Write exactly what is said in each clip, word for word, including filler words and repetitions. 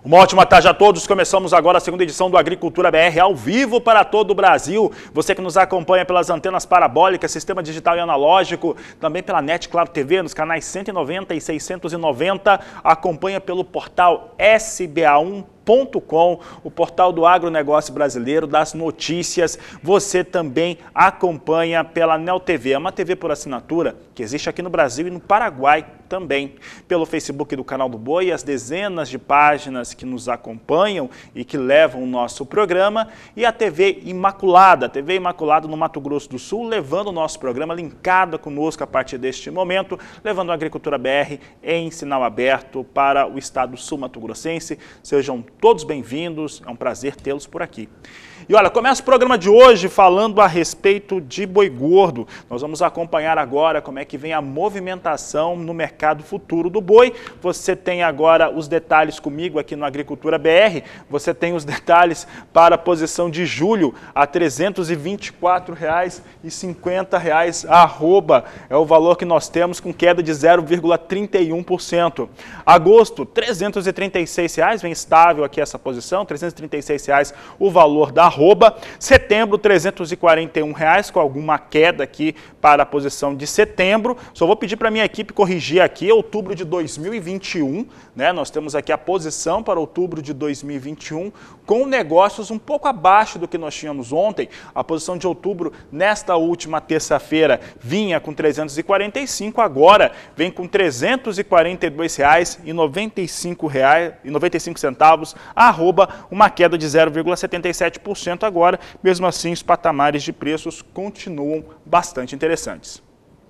Uma ótima tarde a todos. Começamos agora a segunda edição do Agricultura B R ao vivo para todo o Brasil. Você que nos acompanha pelas antenas parabólicas, sistema digital e analógico, também pela NET Claro T V, nos canais cento e noventa e seiscentos e noventa, acompanha pelo portal S B A um ponto com, o portal do agronegócio brasileiro, das notícias. Você também acompanha pela Neo T V, é uma T V por assinatura que existe aqui no Brasil e no Paraguai também. Pelo Facebook do Canal do Boi, as dezenas de páginas que nos acompanham e que levam o nosso programa, e a T V Imaculada, a T V Imaculada no Mato Grosso do Sul, levando o nosso programa linkada conosco a partir deste momento, levando a Agricultura B R em sinal aberto para o estado sul-mato-grossense. Sejam todos bem-vindos, é um prazer tê-los por aqui. E olha, começa o programa de hoje falando a respeito de boi gordo. Nós vamos acompanhar agora como é que vem a movimentação no mercado futuro do boi. Você tem agora os detalhes comigo aqui no Agricultura B R. Você tem os detalhes para a posição de julho a trezentos e vinte e quatro reais e cinquenta centavos, arroba, é o valor que nós temos com queda de zero vírgula trinta e um por cento. Agosto, trezentos e trinta e seis reais, vem estável aqui essa posição, trezentos e trinta e seis reais o valor da arroba. Setembro, trezentos e quarenta e um reais, com alguma queda aqui para a posição de setembro. Só vou pedir para a minha equipe corrigir aqui, outubro de dois mil e vinte e um, né? Nós temos aqui a posição para outubro de dois mil e vinte e um, com negócios um pouco abaixo do que nós tínhamos ontem. A posição de outubro, nesta última terça-feira, vinha com trezentos e quarenta e cinco, agora vem com trezentos e quarenta e dois reais e noventa e cinco centavos, arroba, uma queda de zero vírgula setenta e sete por cento agora. Mesmo assim, os patamares de preços continuam bastante interessantes.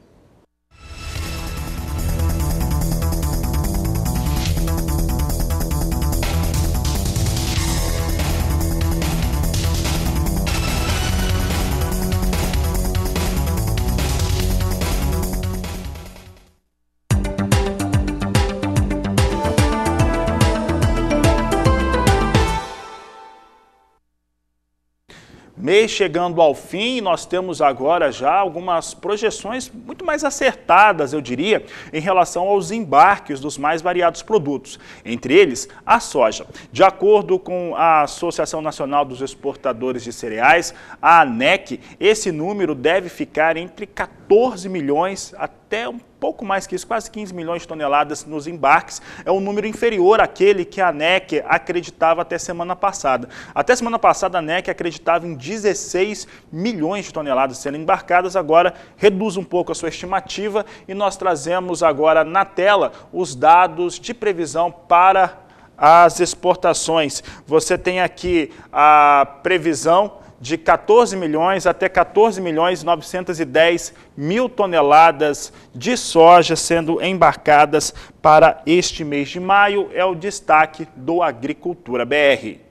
Mês chegando ao fim, nós temos agora já algumas projeções muito mais acertadas, eu diria, em relação aos embarques dos mais variados produtos, entre eles a soja. De acordo com a Associação Nacional dos Exportadores de Cereais, a ANEC, esse número deve ficar entre quatorze milhões até um pouco mais que isso, quase quinze milhões de toneladas nos embarques. É um número inferior àquele que a ANEC acreditava até semana passada. Até semana passada a ANEC acreditava em dezesseis milhões de toneladas sendo embarcadas, agora reduz um pouco a sua estimativa e nós trazemos agora na tela os dados de previsão para as exportações. Você tem aqui a previsão de quatorze milhões até quatorze milhões novecentos e dez mil toneladas de soja sendo embarcadas para este mês de maio. É o destaque do Agricultura B R.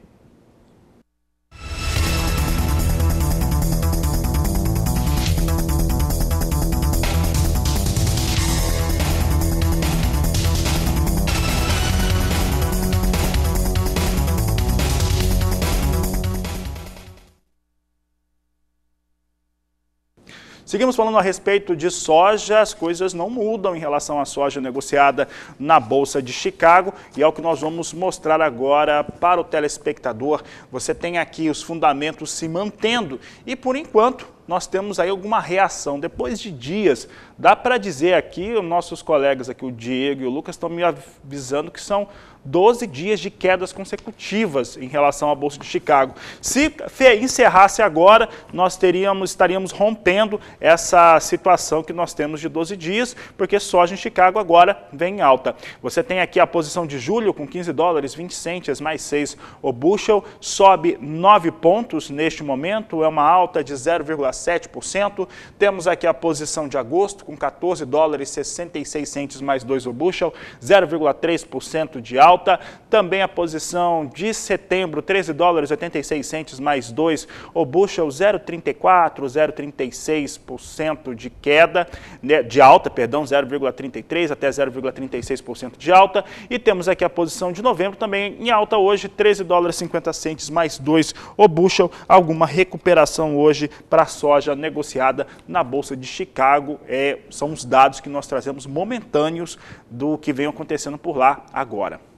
Seguimos falando a respeito de soja. As coisas não mudam em relação à soja negociada na Bolsa de Chicago e é o que nós vamos mostrar agora para o telespectador. Você tem aqui os fundamentos se mantendo e, por enquanto, nós temos aí alguma reação. Depois de dias, dá para dizer aqui, os nossos colegas aqui, o Diego e o Lucas, estão me avisando que são doze dias de quedas consecutivas em relação à Bolsa de Chicago. Se encerrasse agora, nós teríamos, estaríamos rompendo essa situação que nós temos de doze dias, porque soja em Chicago agora vem em alta. Você tem aqui a posição de julho com quinze dólares, vinte centes mais seis o bushel, sobe nove pontos neste momento, é uma alta de zero vírgula sete por cento. Temos aqui a posição de agosto com quatorze dólares, sessenta e seis centes mais dois o bushel, zero vírgula três por cento de alta. Também a posição de setembro, treze dólares, oitenta e seis centes mais dois o bushel, zero vírgula trinta e quatro, zero vírgula trinta e seis por cento de queda, de alta, perdão, zero vírgula trinta e três até zero vírgula trinta e seis por cento de alta. E temos aqui a posição de novembro também em alta hoje, treze dólares, cinquenta centes mais dois o bushel, alguma recuperação hoje para a soja negociada na Bolsa de Chicago. É, são os dados que nós trazemos momentâneos do que vem acontecendo por lá agora.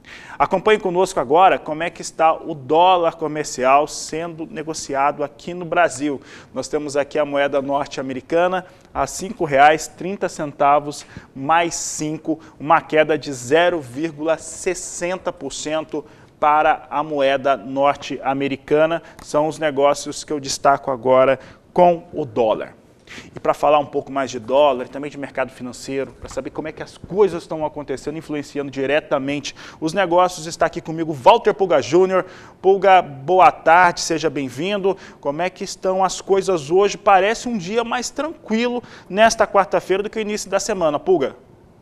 Acompanhe conosco agora como é que está o dólar comercial sendo negociado aqui no Brasil. Nós temos aqui a moeda norte-americana a cinco reais e trinta centavos mais cinco, uma queda de zero vírgula sessenta por cento para a moeda norte-americana. São os negócios que eu destaco agora com o dólar. E para falar um pouco mais de dólar e também de mercado financeiro, para saber como é que as coisas estão acontecendo, influenciando diretamente os negócios, está aqui comigo Walter Pulga Júnior Pulga, boa tarde, seja bem-vindo. Como é que estão as coisas hoje? Parece um dia mais tranquilo nesta quarta-feira do que o início da semana, Pulga.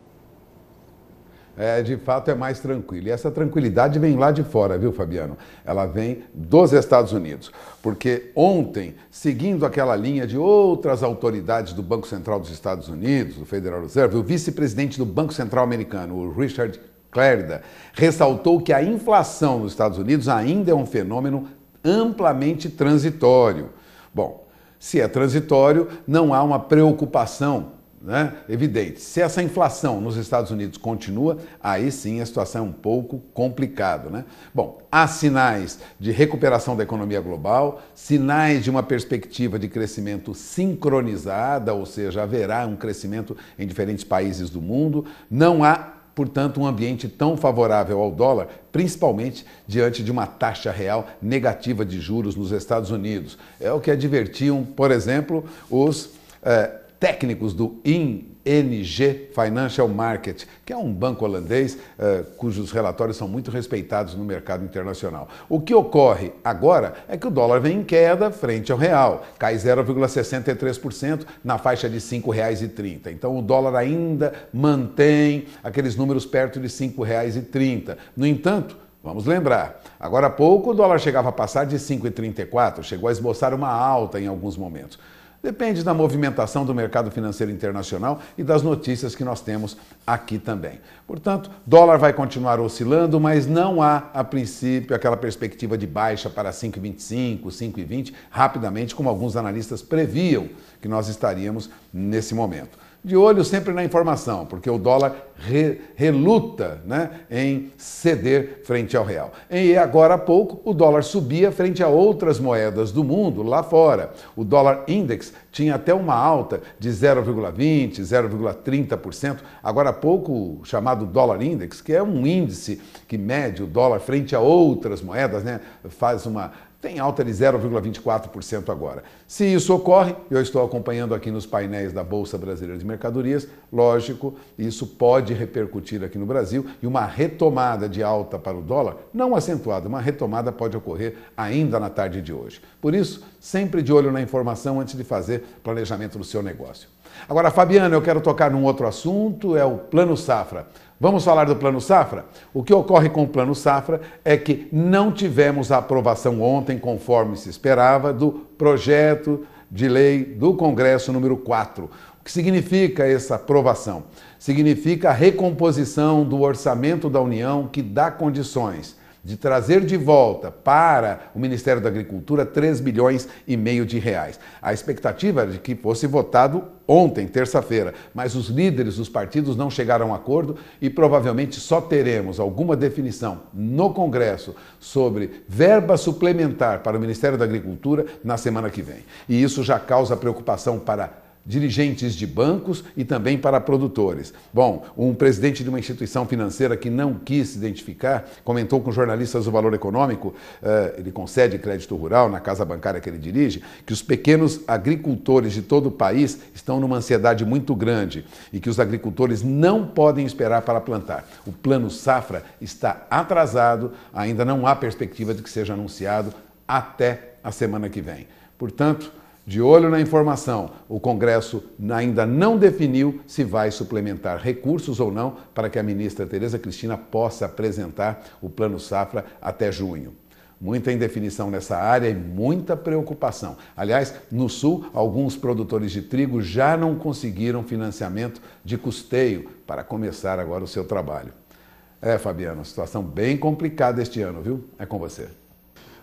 É, de fato é mais tranquilo. E essa tranquilidade vem lá de fora, viu, Fabiano? Ela vem dos Estados Unidos. Porque ontem, seguindo aquela linha de outras autoridades do Banco Central dos Estados Unidos, do Federal Reserve, o vice-presidente do Banco Central americano, o Richard Clarida, ressaltou que a inflação nos Estados Unidos ainda é um fenômeno amplamente transitório. Bom, se é transitório, não há uma preocupação, né, evidente. Se essa inflação nos Estados Unidos continua, aí sim a situação é um pouco complicada, né? Bom, há sinais de recuperação da economia global, sinais de uma perspectiva de crescimento sincronizada, ou seja, haverá um crescimento em diferentes países do mundo. Não há, portanto, um ambiente tão favorável ao dólar, principalmente diante de uma taxa real negativa de juros nos Estados Unidos. É o que advertiam, por exemplo, os eh, técnicos do I N G Financial Market, que é um banco holandês uh, cujos relatórios são muito respeitados no mercado internacional. O que ocorre agora é que o dólar vem em queda frente ao real, cai zero vírgula sessenta e três por cento na faixa de cinco reais e trinta centavos. Então o dólar ainda mantém aqueles números perto de cinco reais e trinta centavos. No entanto, vamos lembrar, agora há pouco o dólar chegava a passar de cinco reais e trinta e quatro centavos, chegou a esboçar uma alta em alguns momentos. Depende da movimentação do mercado financeiro internacional e das notícias que nós temos aqui também. Portanto, dólar vai continuar oscilando, mas não há, a princípio, aquela perspectiva de baixa para cinco reais e vinte e cinco centavos, cinco reais e vinte centavos, rapidamente, como alguns analistas previam que nós estaríamos nesse momento. De olho sempre na informação, porque o dólar re, reluta, né, em ceder frente ao real. E agora há pouco o dólar subia frente a outras moedas do mundo lá fora. O dólar index tinha até uma alta de zero vírgula vinte por cento, zero vírgula trinta por cento. Agora há pouco o chamado dólar index, que é um índice que mede o dólar frente a outras moedas, né, faz uma... tem alta de zero vírgula vinte e quatro por cento agora. Se isso ocorre, eu estou acompanhando aqui nos painéis da Bolsa Brasileira de Mercadorias, lógico, isso pode repercutir aqui no Brasil e uma retomada de alta para o dólar, não acentuada, uma retomada pode ocorrer ainda na tarde de hoje. Por isso, sempre de olho na informação antes de fazer planejamento do seu negócio. Agora, Fabiano, eu quero tocar num outro assunto, é o Plano Safra. Vamos falar do Plano Safra? O que ocorre com o Plano Safra é que não tivemos a aprovação ontem, conforme se esperava, do projeto de lei do Congresso número quatro. O que significa essa aprovação? Significa a recomposição do orçamento da União que dá condições de trazer de volta para o Ministério da Agricultura três bilhões e meio de reais. A expectativa era de que fosse votado ontem, terça-feira, mas os líderes dos partidos não chegaram a um acordo e provavelmente só teremos alguma definição no Congresso sobre verba suplementar para o Ministério da Agricultura na semana que vem. E isso já causa preocupação para dirigentes de bancos e também para produtores. Bom, um presidente de uma instituição financeira que não quis se identificar, comentou com jornalistas do Valor Econômico, uh, ele concede crédito rural na casa bancária que ele dirige, que os pequenos agricultores de todo o país estão numa ansiedade muito grande e que os agricultores não podem esperar para plantar. O Plano Safra está atrasado, ainda não há perspectiva de que seja anunciado até a semana que vem. Portanto, de olho na informação, o Congresso ainda não definiu se vai suplementar recursos ou não para que a ministra Tereza Cristina possa apresentar o Plano Safra até junho. Muita indefinição nessa área e muita preocupação. Aliás, no Sul, alguns produtores de trigo já não conseguiram financiamento de custeio para começar agora o seu trabalho. É, Fabiano, situação bem complicada este ano, viu? É com você.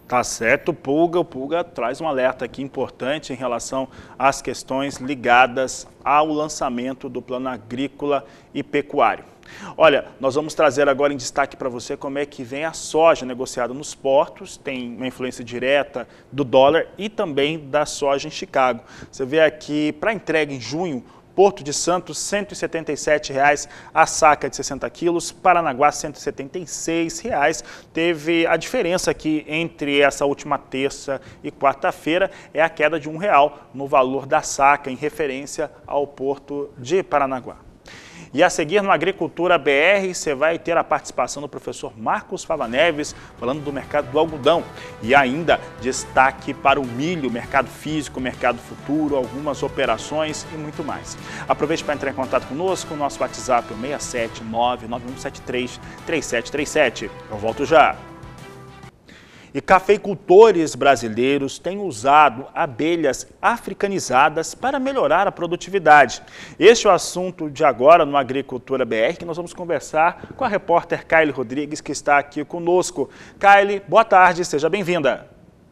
Tá certo, Pulga. O Pulga traz um alerta aqui importante em relação às questões ligadas ao lançamento do Plano Agrícola e Pecuário. Olha, nós vamos trazer agora em destaque para você como é que vem a soja negociada nos portos, tem uma influência direta do dólar e também da soja em Chicago. Você vê aqui, para entrega em junho, Porto de Santos, cento e setenta e sete reais a saca de sessenta quilos, Paranaguá, cento e setenta e seis reais. Teve a diferença aqui entre essa última terça e quarta-feira, é a queda de um real no valor da saca, em referência ao Porto de Paranaguá. E a seguir no Agricultura B R, você vai ter a participação do professor Marcos Fava Neves, falando do mercado do algodão. E ainda destaque para o milho, mercado físico, mercado futuro, algumas operações e muito mais. Aproveite para entrar em contato conosco, o nosso WhatsApp é o seis sete nove nove um sete três três sete três sete. Eu volto já. E cafeicultores brasileiros têm usado abelhas africanizadas para melhorar a produtividade. Este é o assunto de agora no Agricultura B R, que nós vamos conversar com a repórter Kaile Rodrigues, que está aqui conosco. Kaile, boa tarde, seja bem-vinda.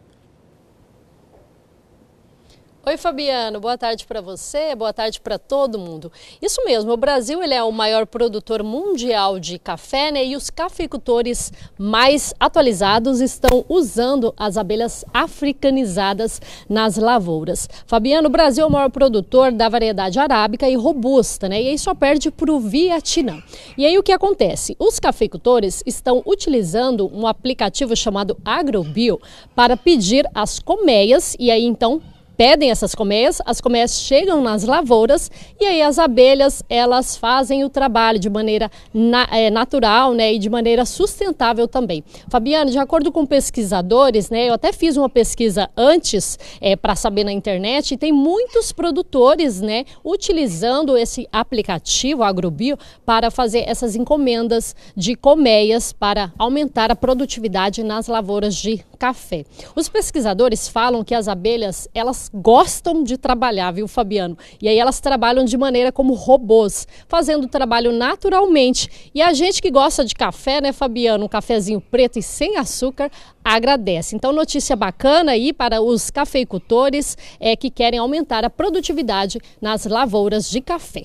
Oi, Fabiano, boa tarde para você, boa tarde para todo mundo. Isso mesmo, o Brasil ele é o maior produtor mundial de café, né? E os cafeicultores mais atualizados estão usando as abelhas africanizadas nas lavouras. Fabiano, o Brasil é o maior produtor da variedade arábica e robusta, né? E aí só perde para o Vietnã. E aí o que acontece? Os cafeicultores estão utilizando um aplicativo chamado AgroBio para pedir as colmeias e aí então pedem essas colmeias, as colmeias chegam nas lavouras e aí as abelhas elas fazem o trabalho de maneira na, é, natural, né, e de maneira sustentável também. Fabiano, de acordo com pesquisadores, né, eu até fiz uma pesquisa antes é, para saber na internet e tem muitos produtores, né, utilizando esse aplicativo AgroBio para fazer essas encomendas de colmeias para aumentar a produtividade nas lavouras de café. Os pesquisadores falam que as abelhas elas gostam de trabalhar, viu, Fabiano? E aí elas trabalham de maneira como robôs, fazendo o trabalho naturalmente. E a gente que gosta de café, né, Fabiano? Um cafezinho preto e sem açúcar, agradece. Então, notícia bacana aí para os cafeicultores é, que querem aumentar a produtividade nas lavouras de café.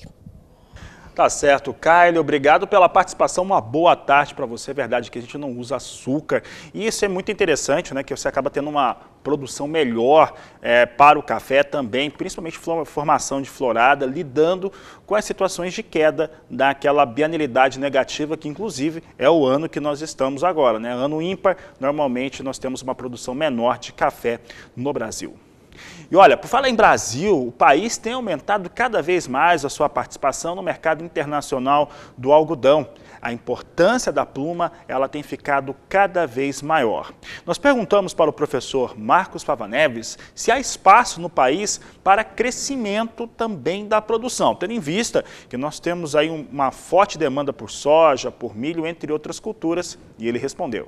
Tá certo, Kaile, obrigado pela participação, uma boa tarde para você. É verdade que a gente não usa açúcar e isso é muito interessante, né, que você acaba tendo uma produção melhor é, para o café também, principalmente formação de florada, lidando com as situações de queda daquela bienalidade negativa, que inclusive é o ano que nós estamos agora, né? Ano ímpar, normalmente nós temos uma produção menor de café no Brasil. E olha, por falar em Brasil, o país tem aumentado cada vez mais a sua participação no mercado internacional do algodão. A importância da pluma, ela tem ficado cada vez maior. Nós perguntamos para o professor Marcos Fava Neves se há espaço no país para crescimento também da produção, tendo em vista que nós temos aí uma forte demanda por soja, por milho, entre outras culturas, e ele respondeu.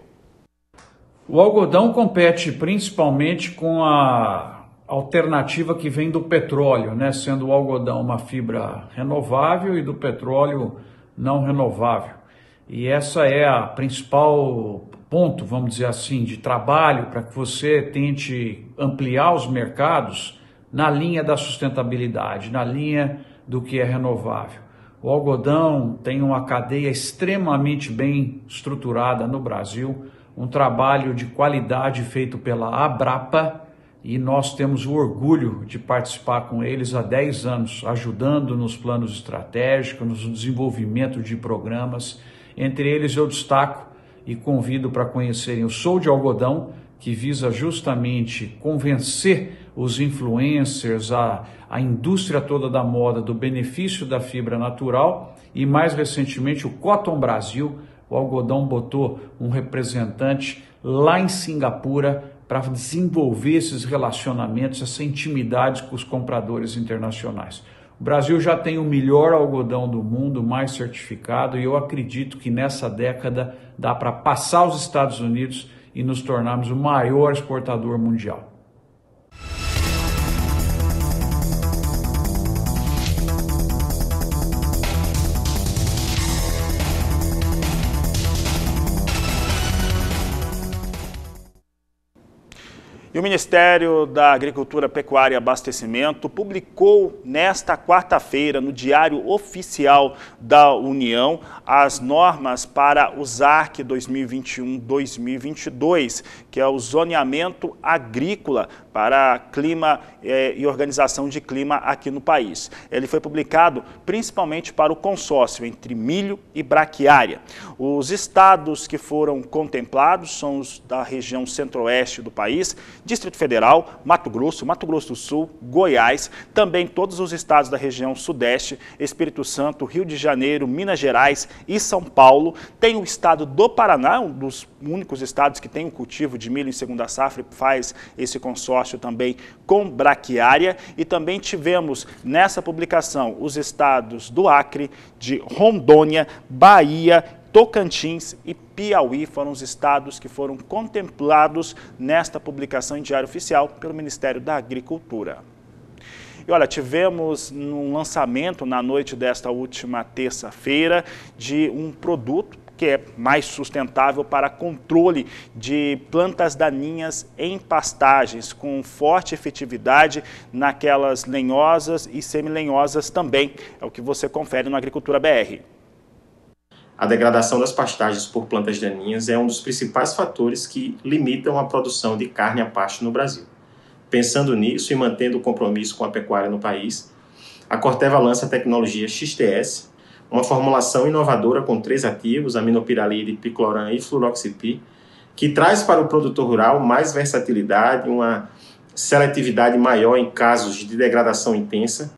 O algodão compete principalmente com a alternativa que vem do petróleo, né? Sendo o algodão uma fibra renovável e do petróleo não renovável. E essa é a principal ponto, vamos dizer assim, de trabalho para que você tente ampliar os mercados na linha da sustentabilidade, na linha do que é renovável. O algodão tem uma cadeia extremamente bem estruturada no Brasil, um trabalho de qualidade feito pela Abrapa, e nós temos o orgulho de participar com eles há dez anos, ajudando nos planos estratégicos, no desenvolvimento de programas. Entre eles eu destaco e convido para conhecerem o Sou de Algodão, que visa justamente convencer os influencers, a, a indústria toda da moda do benefício da fibra natural, e mais recentemente o Cotton Brasil. O algodão botou um representante lá em Singapura para desenvolver esses relacionamentos, essa intimidade com os compradores internacionais. O Brasil já tem o melhor algodão do mundo, mais certificado, e eu acredito que nessa década dá para passar os Estados Unidos e nos tornarmos o maior exportador mundial. E o Ministério da Agricultura, Pecuária e Abastecimento publicou nesta quarta-feira, no Diário Oficial da União, as normas para o Z A R C dois mil e vinte e um dois mil e vinte e dois, que é o zoneamento agrícola para clima eh, e organização de clima aqui no país. Ele foi publicado principalmente para o consórcio entre milho e braquiária. Os estados que foram contemplados são os da região centro-oeste do país, Distrito Federal, Mato Grosso, Mato Grosso do Sul, Goiás, também todos os estados da região sudeste, Espírito Santo, Rio de Janeiro, Minas Gerais e São Paulo. Tem o estado do Paraná, um dos únicos estados que tem o cultivo de milho em segunda safra e faz esse consórcio também com braquiária. E também tivemos nessa publicação os estados do Acre, de Rondônia, Bahia, Tocantins e Piauí foram os estados que foram contemplados nesta publicação em Diário Oficial pelo Ministério da Agricultura. E olha, tivemos um lançamento na noite desta última terça-feira de um produto que é mais sustentável para controle de plantas daninhas em pastagens, com forte efetividade naquelas lenhosas e semilenhosas também. É o que você confere no Agricultura B R. A degradação das pastagens por plantas daninhas é um dos principais fatores que limitam a produção de carne a pasto no Brasil. Pensando nisso e mantendo o compromisso com a pecuária no país, a Corteva lança a tecnologia X T S, uma formulação inovadora com três ativos, aminopiralide, picloram e fluroxipir, que traz para o produtor rural mais versatilidade, uma seletividade maior em casos de degradação intensa.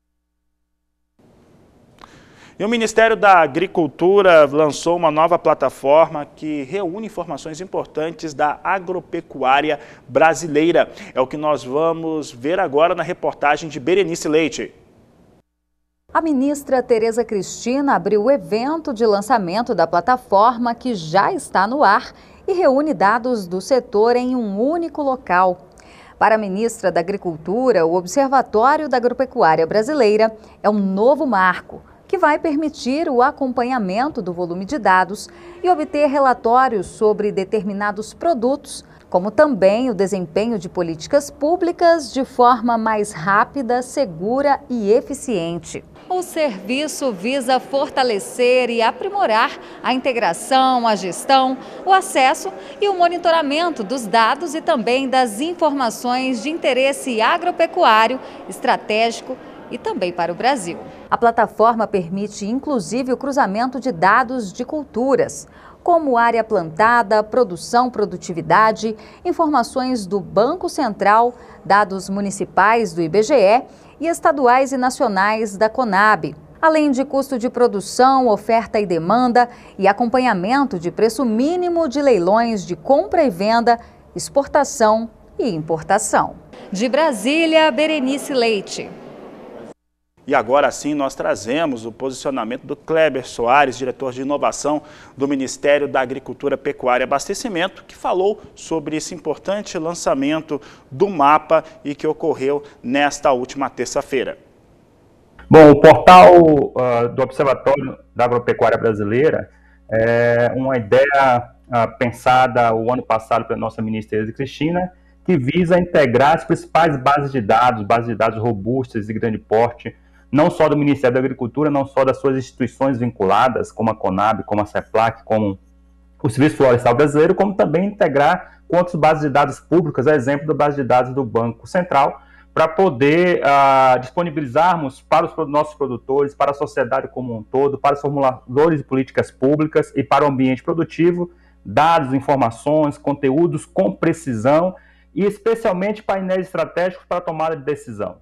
E o Ministério da Agricultura lançou uma nova plataforma que reúne informações importantes da agropecuária brasileira. É o que nós vamos ver agora na reportagem de Berenice Leite. A ministra Tereza Cristina abriu o evento de lançamento da plataforma que já está no ar e reúne dados do setor em um único local. Para a ministra da Agricultura, o Observatório da Agropecuária Brasileira é um novo marco que vai permitir o acompanhamento do volume de dados e obter relatórios sobre determinados produtos, como também o desempenho de políticas públicas de forma mais rápida, segura e eficiente. O serviço visa fortalecer e aprimorar a integração, a gestão, o acesso e o monitoramento dos dados e também das informações de interesse agropecuário, estratégico e também para o Brasil. A plataforma permite inclusive o cruzamento de dados de culturas, como área plantada, produção, produtividade, informações do Banco Central, dados municipais do I B G E e estaduais e nacionais da Conab, além de custo de produção, oferta e demanda e acompanhamento de preço mínimo de leilões de compra e venda, exportação e importação. De Brasília, Berenice Leite. E agora sim nós trazemos o posicionamento do Kleber Soares, diretor de inovação do Ministério da Agricultura, Pecuária e Abastecimento, que falou sobre esse importante lançamento do mapa e que ocorreu nesta última terça-feira. Bom, o portal uh, do Observatório da Agropecuária Brasileira é uma ideia uh, pensada o ano passado pela nossa ministra Tereza Cristina, que visa integrar as principais bases de dados, bases de dados robustas e de grande porte, não só do Ministério da Agricultura, não só das suas instituições vinculadas, como a Conab, como a CEPLAC, como o Serviço Florestal Brasileiro, como também integrar com outras bases de dados públicas, a exemplo da base de dados do Banco Central, para poder uh, disponibilizarmos para os nossos produtores, para a sociedade como um todo, para os formuladores de políticas públicas e para o ambiente produtivo, dados, informações, conteúdos com precisão e especialmente painéis estratégicos para a tomada de decisão.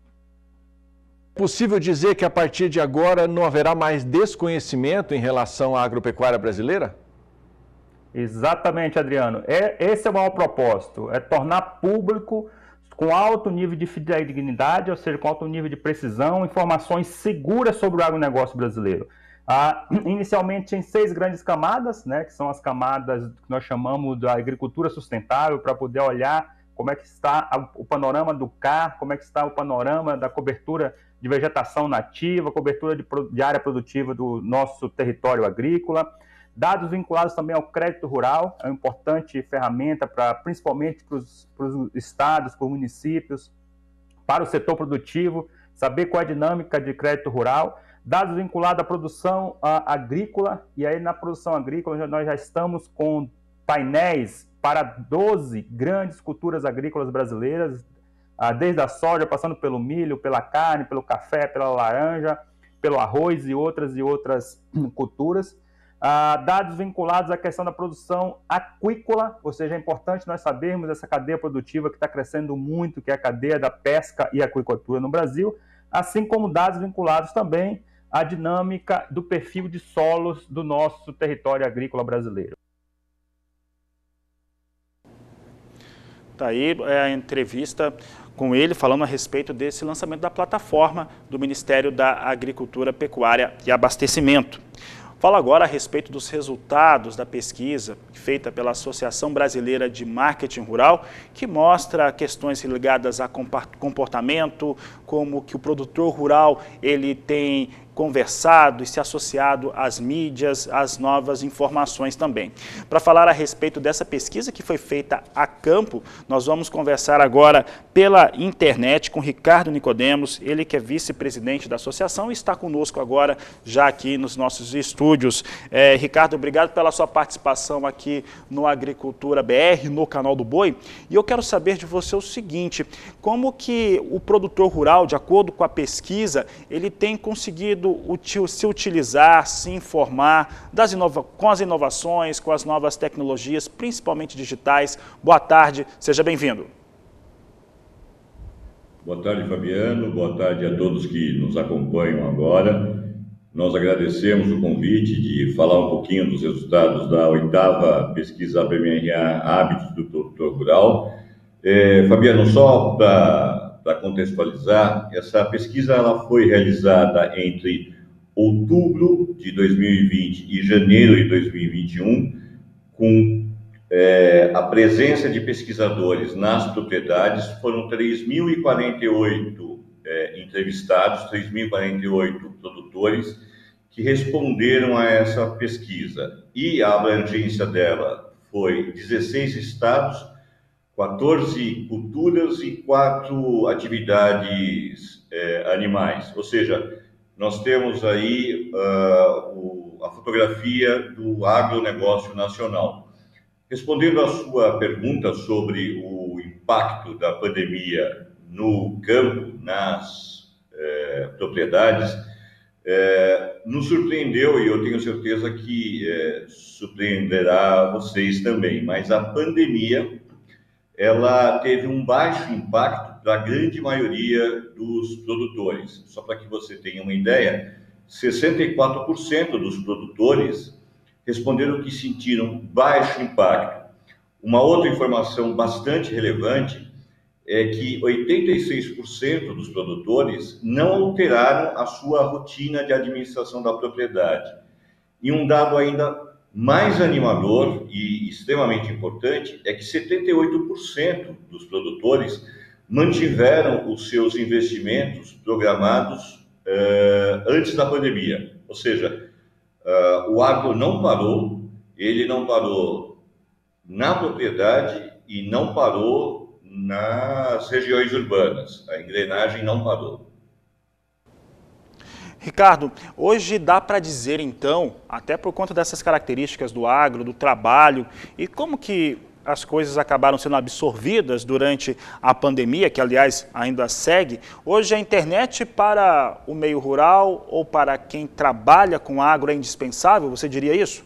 É possível dizer que a partir de agora não haverá mais desconhecimento em relação à agropecuária brasileira? Exatamente, Adriano. É, esse é o maior propósito, é tornar público, com alto nível de fidedignidade, ou seja, com alto nível de precisão, informações seguras sobre o agronegócio brasileiro. Ah, inicialmente em seis grandes camadas, né, que são as camadas que nós chamamos da agricultura sustentável, para poder olhar como é que está a, o panorama do C A R, como é que está o panorama da cobertura de vegetação nativa, cobertura de, de área produtiva do nosso território agrícola. Dados vinculados também ao crédito rural, é uma importante ferramenta para, principalmente para os, para os estados, para os municípios, para o setor produtivo, saber qual é a dinâmica de crédito rural. Dados vinculados à produção a, agrícola, e aí na produção agrícola nós já estamos com painéis para doze grandes culturas agrícolas brasileiras, desde a soja, passando pelo milho, pela carne, pelo café, pela laranja, pelo arroz e outras e outras culturas. Dados vinculados à questão da produção aquícola, ou seja, é importante nós sabermos essa cadeia produtiva que está crescendo muito, que é a cadeia da pesca e aquicultura no Brasil, assim como dados vinculados também à dinâmica do perfil de solos do nosso território agrícola brasileiro. Está aí é, a entrevista com ele falando a respeito desse lançamento da plataforma do Ministério da Agricultura, Pecuária e Abastecimento. Falo agora a respeito dos resultados da pesquisa feita pela Associação Brasileira de Marketing Rural, que mostra questões ligadas a comportamento, como que o produtor rural ele tem conversado e se associado às mídias, às novas informações também. Para falar a respeito dessa pesquisa que foi feita a campo, nós vamos conversar agora pela internet com Ricardo Nicodemos, ele que é vice-presidente da associação e está conosco agora já aqui nos nossos estúdios. É, Ricardo, obrigado pela sua participação aqui no Agricultura B R, no Canal do Boi. E eu quero saber de você o seguinte, como que o produtor rural, de acordo com a pesquisa, ele tem conseguido Util, se utilizar, se informar das inova com as inovações, com as novas tecnologias, principalmente digitais. Boa tarde, seja bem-vindo. Boa tarde, Fabiano. Boa tarde a todos que nos acompanham agora. Nós agradecemos o convite de falar um pouquinho dos resultados da oitava pesquisa A B M R A Hábitos do Produtor Rural. É, Fabiano, só para para contextualizar, essa pesquisa ela foi realizada entre outubro de dois mil e vinte e janeiro de dois mil e vinte e um, com é, a presença de pesquisadores nas propriedades. Foram três mil e quarenta e oito é, entrevistados, três mil e quarenta e oito produtores que responderam a essa pesquisa. E a abrangência dela foi dezesseis estados, quatorze culturas e quatro atividades eh, animais. Ou seja, nós temos aí uh, o, a fotografia do agronegócio nacional. Respondendo à sua pergunta sobre o impacto da pandemia no campo, nas eh, propriedades, eh, nos surpreendeu, e eu tenho certeza que eh, surpreenderá vocês também, mas a pandemia ela teve um baixo impacto para a grande maioria dos produtores. Só para que você tenha uma ideia, sessenta e quatro por cento dos produtores responderam que sentiram baixo impacto. Uma outra informação bastante relevante é que oitenta e seis por cento dos produtores não alteraram a sua rotina de administração da propriedade. E um dado ainda mais animador e extremamente importante é que setenta e oito por cento dos produtores mantiveram os seus investimentos programados uh, antes da pandemia. Ou seja, uh, o agro não parou, ele não parou na propriedade e não parou nas regiões urbanas. A engrenagem não parou. Ricardo, hoje dá para dizer então, até por conta dessas características do agro, do trabalho, e como que as coisas acabaram sendo absorvidas durante a pandemia, que aliás ainda segue, hoje a internet para o meio rural ou para quem trabalha com agro é indispensável, você diria isso?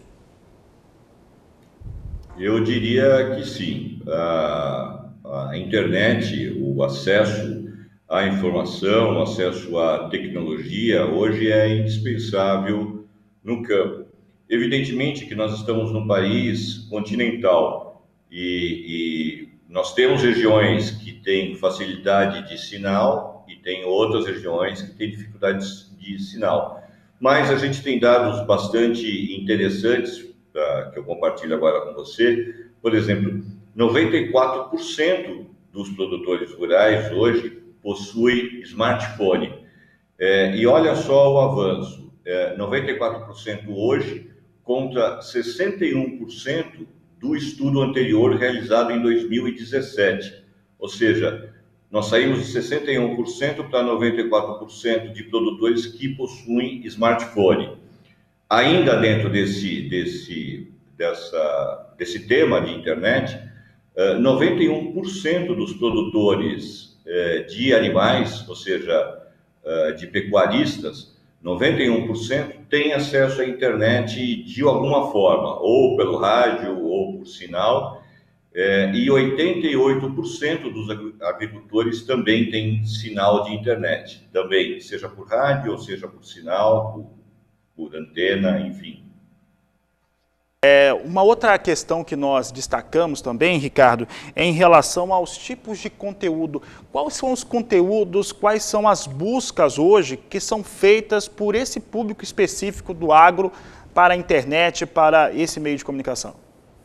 Eu diria que sim. A, a internet, o acesso a informação, o acesso à tecnologia, hoje é indispensável no campo. Evidentemente que nós estamos num país continental e, e nós temos regiões que têm facilidade de sinal e tem outras regiões que têm dificuldades de sinal. Mas a gente tem dados bastante interessantes, uh, que eu compartilho agora com você. Por exemplo, noventa e quatro por cento dos produtores rurais hoje possui smartphone. É, e olha só o avanço, é, noventa e quatro por cento hoje contra sessenta e um por cento do estudo anterior realizado em dois mil e dezessete. Ou seja, nós saímos de sessenta e um por cento para noventa e quatro por cento de produtores que possuem smartphone. Ainda dentro desse, desse, dessa, desse tema de internet, noventa e um por cento dos produtores de animais, ou seja, de pecuaristas, noventa e um por cento têm acesso à internet de alguma forma, ou pelo rádio ou por sinal, É, e oitenta e oito por cento dos agricultores também têm sinal de internet, também, seja por rádio, ou seja por sinal, por, por antena, enfim. É, uma outra questão que nós destacamos também, Ricardo, é em relação aos tipos de conteúdo. Quais são os conteúdos, quais são as buscas hoje que são feitas por esse público específico do agro para a internet, para esse meio de comunicação?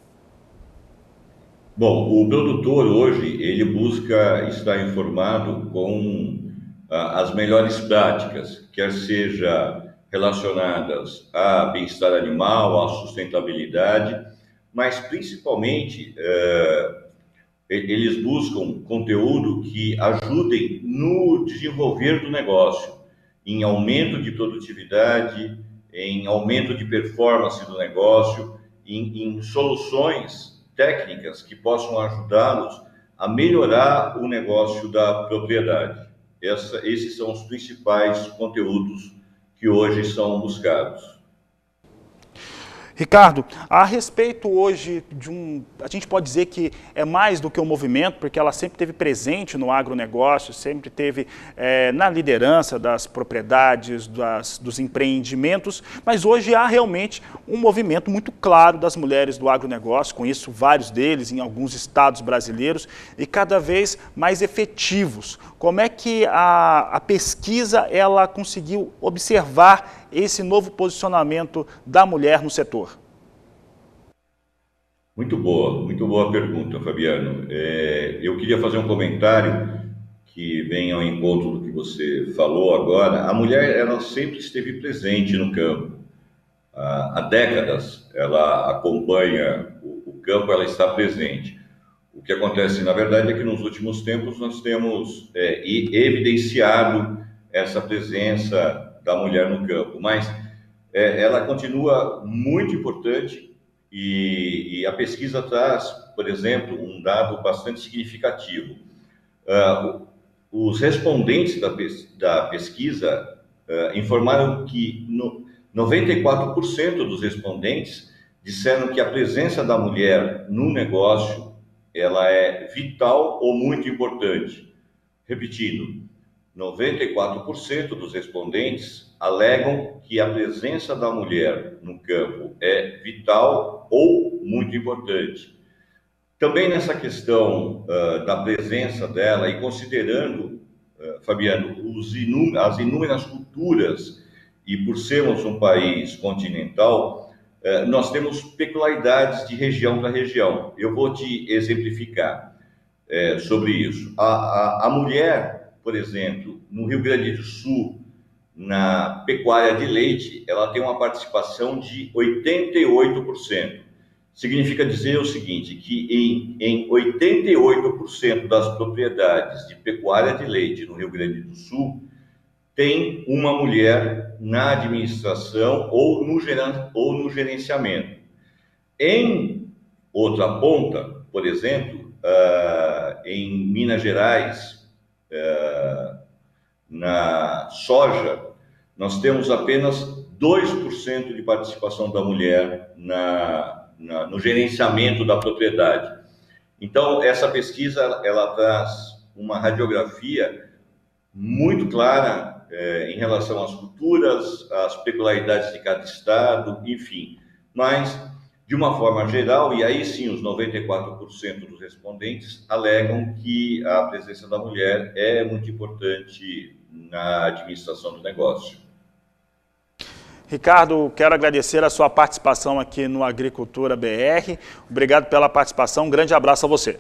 Bom, o produtor hoje, ele busca estar informado com ah, as melhores práticas, quer seja relacionadas a bem-estar animal, à sustentabilidade, mas principalmente eh, eles buscam conteúdo que ajudem no desenvolver do negócio, em aumento de produtividade, em aumento de performance do negócio, em, em soluções técnicas que possam ajudá-los a melhorar o negócio da propriedade. Essa, esses são os principais conteúdos que hoje são buscados. Ricardo, a respeito hoje de um, a gente pode dizer que é mais do que um movimento, porque ela sempre esteve presente no agronegócio, sempre esteve é, na liderança das propriedades, das, dos empreendimentos, mas hoje há realmente um movimento muito claro das mulheres do agronegócio, conheço vários deles em alguns estados brasileiros e cada vez mais efetivos. Como é que a, a pesquisa ela conseguiu observar esse novo posicionamento da mulher no setor? Muito boa, muito boa pergunta, Fabiano. É, eu queria fazer um comentário que vem ao encontro do que você falou agora. A mulher, ela sempre esteve presente no campo. Há, há décadas, ela acompanha o, o campo, ela está presente. O que acontece, na verdade, é que nos últimos tempos nós temos é, evidenciado essa presença da mulher no campo, mas é, ela continua muito importante e, e a pesquisa traz, por exemplo, um dado bastante significativo. Uh, os respondentes da, da pesquisa uh, informaram que no, noventa e quatro por cento dos respondentes disseram que a presença da mulher no negócio ela é vital ou muito importante. Repetindo, noventa e quatro por cento dos respondentes alegam que a presença da mulher no campo é vital ou muito importante. Também nessa questão uh, da presença dela e considerando, uh, Fabiano, os inú- as inúmeras culturas e por sermos um país continental, uh, nós temos peculiaridades de região para região. Eu vou te exemplificar uh, sobre isso. A, a, a mulher, por exemplo, no Rio Grande do Sul, na pecuária de leite, ela tem uma participação de oitenta e oito por cento. Significa dizer o seguinte, que em, em oitenta e oito por cento das propriedades de pecuária de leite no Rio Grande do Sul, tem uma mulher na administração ou no, geran, ou no gerenciamento. Em outra ponta, por exemplo, uh, em Minas Gerais, Uh, na soja, nós temos apenas dois por cento de participação da mulher na, na, no gerenciamento da propriedade. Então, essa pesquisa, ela traz uma radiografia muito clara eh, em relação às culturas, às peculiaridades de cada estado, enfim. Mas, de uma forma geral, e aí sim os noventa e quatro por cento dos respondentes alegam que a presença da mulher é muito importante na administração do negócio. Ricardo, quero agradecer a sua participação aqui no Agricultura B R. Obrigado pela participação, um grande abraço a você.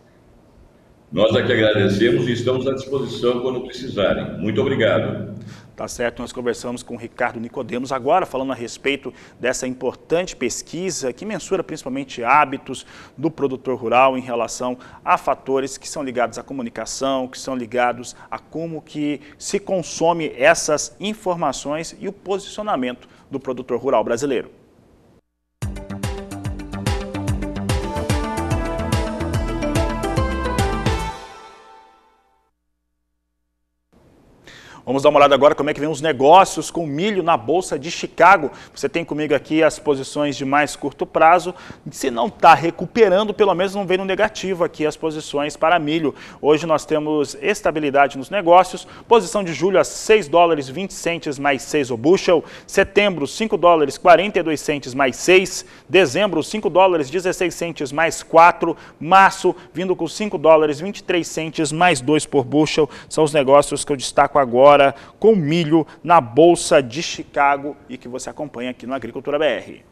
Nós é que agradecemos e estamos à disposição quando precisarem. Muito obrigado. Tá certo, nós conversamos com o Ricardo Nicodemos agora, falando a respeito dessa importante pesquisa que mensura principalmente hábitos do produtor rural em relação a fatores que são ligados à comunicação, que são ligados a como que se consome essas informações e o posicionamento do produtor rural brasileiro. Vamos dar uma olhada agora como é que vem os negócios com milho na Bolsa de Chicago. Você tem comigo aqui as posições de mais curto prazo. Se não está recuperando, pelo menos não vem no negativo aqui as posições para milho. Hoje nós temos estabilidade nos negócios. Posição de julho a seis dólares e vinte centes mais seis o bushel. Setembro, cinco dólares e quarenta e dois centes mais seis. Dezembro, cinco dólares e dezesseis centes mais quatro. Março, vindo com cinco dólares e vinte e três centes mais dois por bushel. São os negócios que eu destaco agora com milho na Bolsa de Chicago e que você acompanha aqui no Agricultura B R.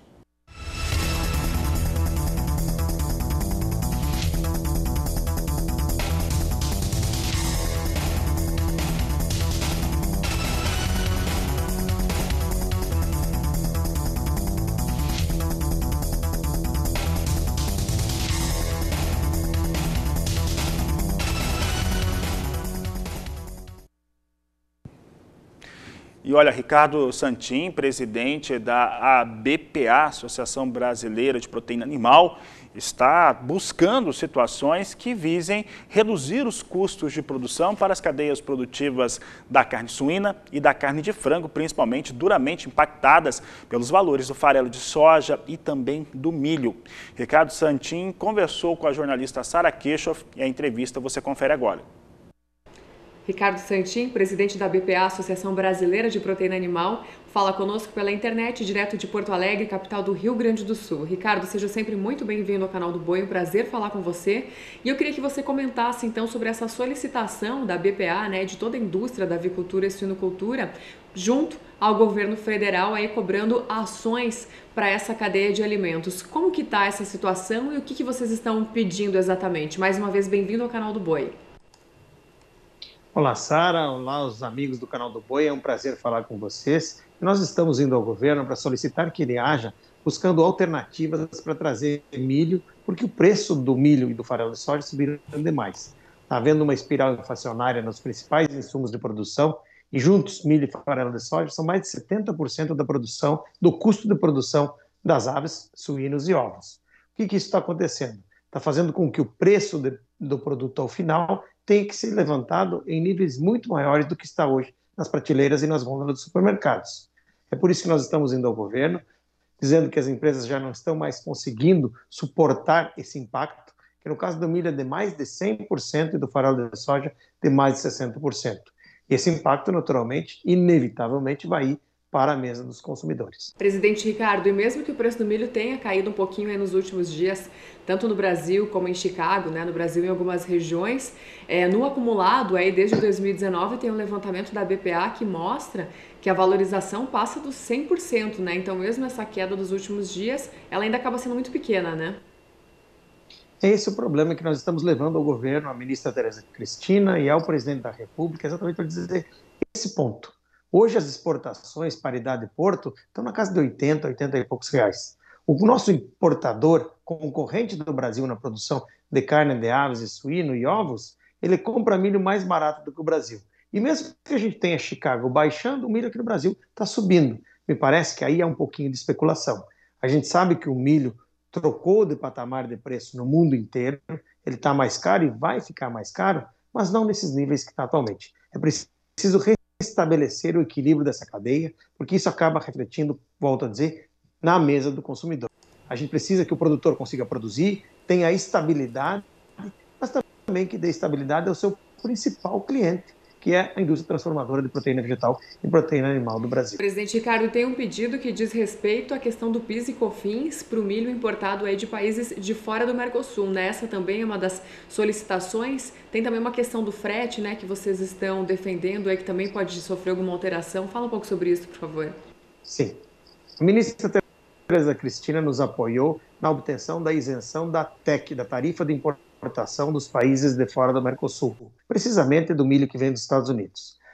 E olha, Ricardo Santin, presidente da A B P A, Associação Brasileira de Proteína Animal, está buscando situações que visem reduzir os custos de produção para as cadeias produtivas da carne suína e da carne de frango, principalmente duramente impactadas pelos valores do farelo de soja e também do milho. Ricardo Santin conversou com a jornalista Sara Kirchhoff e a entrevista você confere agora. Ricardo Santin, presidente da A B P A, Associação Brasileira de Proteína Animal, fala conosco pela internet, direto de Porto Alegre, capital do Rio Grande do Sul. Ricardo, seja sempre muito bem-vindo ao canal do Boi, um prazer falar com você. E eu queria que você comentasse, então, sobre essa solicitação da A B P A, né, de toda a indústria da avicultura e suinocultura, junto ao governo federal, aí cobrando ações para essa cadeia de alimentos. Como que está essa situação e o que, que vocês estão pedindo exatamente? Mais uma vez, bem-vindo ao canal do Boi. Olá, Sara. Olá, os amigos do canal do Boi. É um prazer falar com vocês. Nós estamos indo ao governo para solicitar que ele haja buscando alternativas para trazer milho, porque o preço do milho e do farelo de soja subiram demais. Está havendo uma espiral inflacionária nos principais insumos de produção e juntos, milho e farelo de soja são mais de setenta por cento da produção, do custo de produção das aves, suínos e ovos. O que, que isso está acontecendo? Está fazendo com que o preço de, do produto ao final tem que ser levantado em níveis muito maiores do que está hoje nas prateleiras e nas gôndolas dos supermercados. É por isso que nós estamos indo ao governo, dizendo que as empresas já não estão mais conseguindo suportar esse impacto, que no caso do milho é de mais de cem por cento e do farelo de soja de mais de sessenta por cento. E esse impacto, naturalmente, inevitavelmente vai ir para a mesa dos consumidores. Presidente Ricardo, e mesmo que o preço do milho tenha caído um pouquinho aí nos últimos dias, tanto no Brasil como em Chicago, né, no Brasil em algumas regiões, é, no acumulado, aí, desde dois mil e dezenove, tem um levantamento da A B P A que mostra que a valorização passa dos cem por cento, né? Então, mesmo essa queda dos últimos dias, ela ainda acaba sendo muito pequena, né? Esse é o problema que nós estamos levando ao governo, à ministra Tereza Cristina e ao presidente da República, exatamente para dizer esse ponto. Hoje as exportações, paridade Porto, estão na casa de oitenta, oitenta e poucos reais. O nosso importador, concorrente do Brasil na produção de carne de aves e suíno e ovos, ele compra milho mais barato do que o Brasil. E mesmo que a gente tenha Chicago baixando, o milho aqui no Brasil está subindo. Me parece que aí é um pouquinho de especulação. A gente sabe que o milho trocou de patamar de preço no mundo inteiro, ele está mais caro e vai ficar mais caro, mas não nesses níveis que está atualmente. É preciso estabelecer o equilíbrio dessa cadeia, porque isso acaba refletindo, volto a dizer, na mesa do consumidor. A gente precisa que o produtor consiga produzir, tenha estabilidade, mas também que dê estabilidade ao seu principal cliente, que é a indústria transformadora de proteína vegetal e proteína animal do Brasil. Presidente Ricardo, tem um pedido que diz respeito à questão do PIS e COFINS para o milho importado aí de países de fora do Mercosul, né? Essa também é uma das solicitações. Tem também uma questão do frete, né, que vocês estão defendendo, aí, que também pode sofrer alguma alteração. Fala um pouco sobre isso, por favor. Sim. A ministra Tereza Cristina nos apoiou na obtenção da isenção da T E C, da tarifa de importação dos países de fora do Mercosul, precisamente do milho que vem dos Estados Unidos.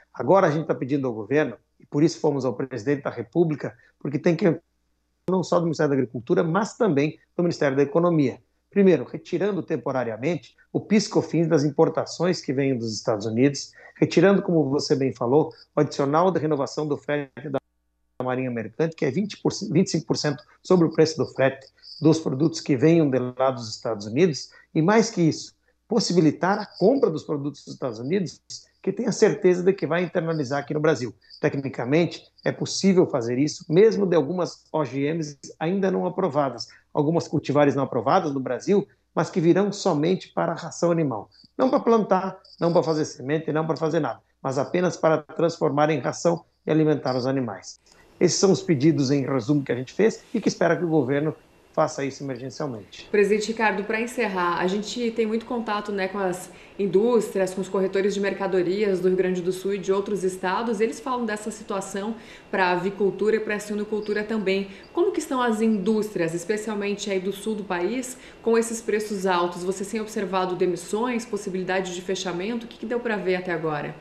Agora a gente está pedindo ao governo, e por isso fomos ao presidente da República, porque tem que não só do Ministério da Agricultura, mas também do Ministério da Economia. Primeiro, retirando temporariamente o PIS/COFINS das importações que vêm dos Estados Unidos, retirando, como você bem falou, o adicional da renovação do frete da Marinha Mercante, que é vinte por cento, vinte e cinco por cento sobre o preço do frete dos produtos que venham de lá dos Estados Unidos, e mais que isso, possibilitar a compra dos produtos dos Estados Unidos que tenha certeza de que vai internalizar aqui no Brasil. Tecnicamente, é possível fazer isso, mesmo de algumas O G Ms ainda não aprovadas, algumas cultivares não aprovadas no Brasil, mas que virão somente para a ração animal. Não para plantar, não para fazer semente, não para fazer nada, mas apenas para transformar em ração e alimentar os animais. Esses são os pedidos em resumo que a gente fez e que espera que o governo faça isso emergencialmente. Presidente Ricardo, para encerrar, a gente tem muito contato, né, com as indústrias, com os corretores de mercadorias do Rio Grande do Sul e de outros estados. Eles falam dessa situação para a avicultura e para a suinocultura também. Como que estão as indústrias, especialmente aí do sul do país, com esses preços altos? Você tem observado demissões, possibilidade de fechamento? O que, que deu para ver até agora?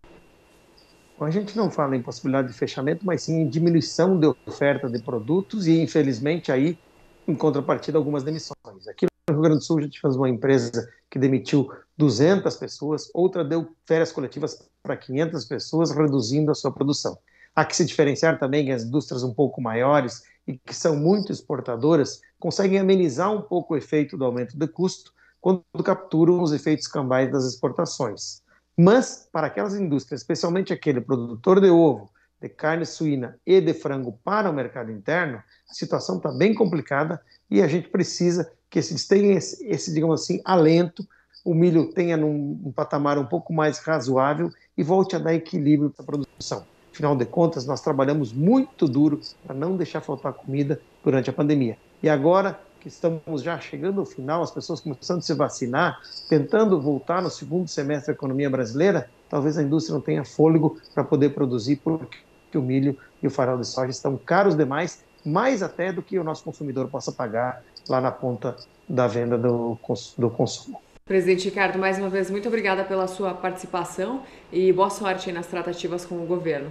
A gente não fala em possibilidade de fechamento, mas sim em diminuição de oferta de produtos e, infelizmente, aí em contrapartida, algumas demissões. Aqui no Rio Grande do Sul, a gente fez uma empresa que demitiu duzentas pessoas, outra deu férias coletivas para quinhentas pessoas, reduzindo a sua produção. Há que se diferenciar também que as indústrias um pouco maiores e que são muito exportadoras conseguem amenizar um pouco o efeito do aumento de custo quando capturam os efeitos cambais das exportações. Mas, para aquelas indústrias, especialmente aquele produtor de ovo, de carne suína e de frango para o mercado interno, a situação está bem complicada e a gente precisa que eles tenham esse, esse, digamos assim, alento, o milho tenha num, um patamar um pouco mais razoável e volte a dar equilíbrio para a produção. Afinal de contas, nós trabalhamos muito duro para não deixar faltar comida durante a pandemia. E agora que estamos já chegando ao final, as pessoas começando a se vacinar, tentando voltar no segundo semestre da economia brasileira, talvez a indústria não tenha fôlego para poder produzir, porque o milho e o farelo de soja estão caros demais, mais até do que o nosso consumidor possa pagar lá na ponta da venda do, do consumo. Presidente Ricardo, mais uma vez, muito obrigada pela sua participação e boa sorte nas tratativas com o governo.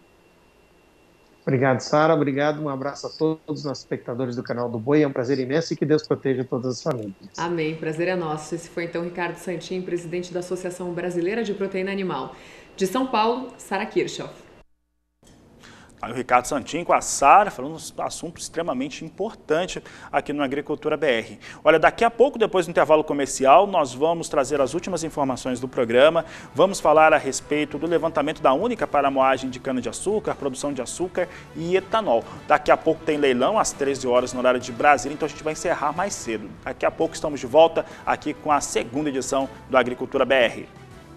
Obrigado, Sara. Obrigado. Um abraço a todos os nossos espectadores do canal do Boi. É um prazer imenso e que Deus proteja todas as famílias. Amém. Prazer é nosso. Esse foi então Ricardo Santin, presidente da Associação Brasileira de Proteína Animal. De São Paulo, Sara Kirchhoff. Aí o Ricardo Santin com a Sara, falando um assunto extremamente importante aqui no Agricultura B R. Olha, daqui a pouco, depois do intervalo comercial, nós vamos trazer as últimas informações do programa, vamos falar a respeito do levantamento da Única para a moagem de cana-de-açúcar, produção de açúcar e etanol. Daqui a pouco tem leilão, às treze horas, no horário de Brasília, então a gente vai encerrar mais cedo. Daqui a pouco estamos de volta aqui com a segunda edição do Agricultura B R.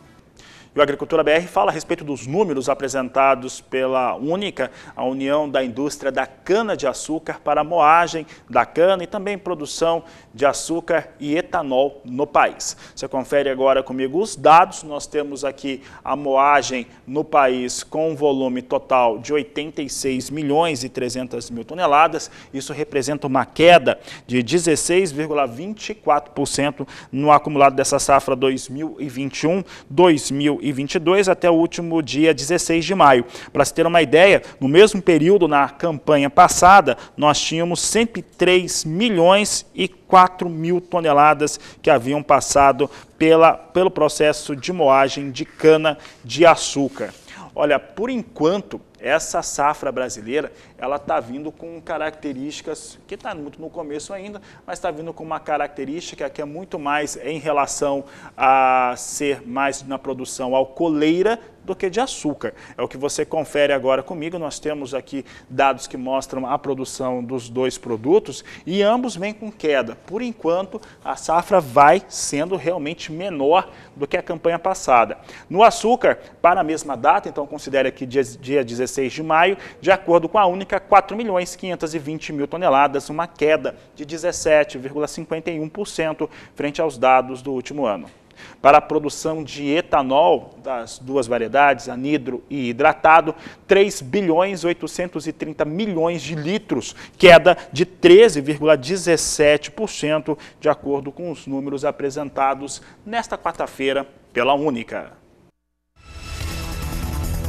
E o Agricultura B R fala a respeito dos números apresentados pela Única, a União da Indústria da Cana-de-Açúcar, para a moagem da cana e também produção de açúcar e etanol no país. Você confere agora comigo os dados. Nós temos aqui a moagem no país com um volume total de oitenta e seis milhões e trezentas mil toneladas. Isso representa uma queda de dezesseis vírgula vinte e quatro por cento no acumulado dessa safra dois mil e vinte e um dois mil e vinte e dois até o último dia dezesseis de maio. Para se ter uma ideia, no mesmo período, na campanha passada, nós tínhamos cento e três milhões e quatro mil toneladas que haviam passado pela, pelo processo de moagem de cana-de-açúcar. Olha, por enquanto, essa safra brasileira, ela está vindo com características, que está muito no começo ainda, mas está vindo com uma característica que é muito mais em relação a ser mais na produção alcooleira do que de açúcar. É o que você confere agora comigo. Nós temos aqui dados que mostram a produção dos dois produtos e ambos vêm com queda. Por enquanto, a safra vai sendo realmente menor do que a campanha passada. No açúcar, para a mesma data, então considere aqui dia, dia dezesseis de maio, de acordo com a Única, quatro milhões quinhentas e vinte mil toneladas, uma queda de dezessete vírgula cinquenta e um por cento frente aos dados do último ano. Para a produção de etanol, das duas variedades, anidro e hidratado, três bilhões oitocentos e trinta milhões de litros, queda de treze vírgula dezessete por cento, de acordo com os números apresentados nesta quarta-feira pela Única.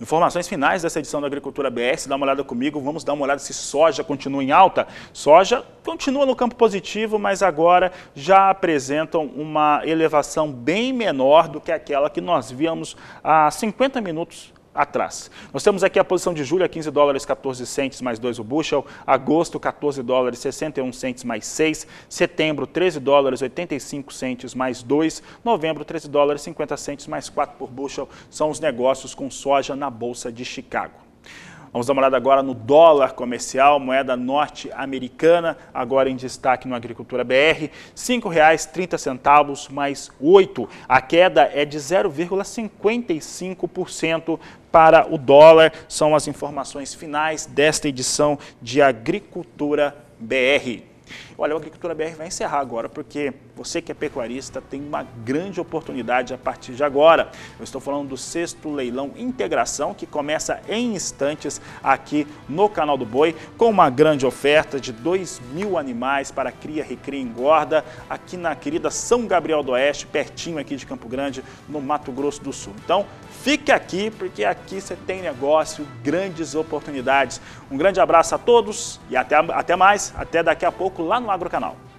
Informações finais dessa edição da Agricultura B R, se dá uma olhada comigo, vamos dar uma olhada se soja continua em alta. Soja continua no campo positivo, mas agora já apresentam uma elevação bem menor do que aquela que nós víamos há cinquenta minutos atrás. Nós temos aqui a posição de julho a quinze dólares, quatorze centes mais dois o bushel, agosto quatorze dólares, sessenta e um centes mais seis, setembro treze dólares, oitenta e cinco centes mais dois, novembro treze dólares, cinquenta centes mais quatro por bushel, são os negócios com soja na Bolsa de Chicago. Vamos dar uma olhada agora no dólar comercial, moeda norte-americana, agora em destaque no Agricultura B R, cinco reais e trinta centavos mais oito. A queda é de zero vírgula cinquenta e cinco por cento para o dólar. São as informações finais desta edição de Agricultura B R. Olha, o Agricultura B R vai encerrar agora, porque você que é pecuarista tem uma grande oportunidade a partir de agora. Eu estou falando do sexto leilão Integração, que começa em instantes aqui no Canal do Boi, com uma grande oferta de dois mil animais para cria, recria e engorda, aqui na querida São Gabriel do Oeste, pertinho aqui de Campo Grande, no Mato Grosso do Sul. Então, fique aqui, porque aqui você tem negócio, grandes oportunidades. Um grande abraço a todos e até, até mais, até daqui a pouco lá no Agrocanal.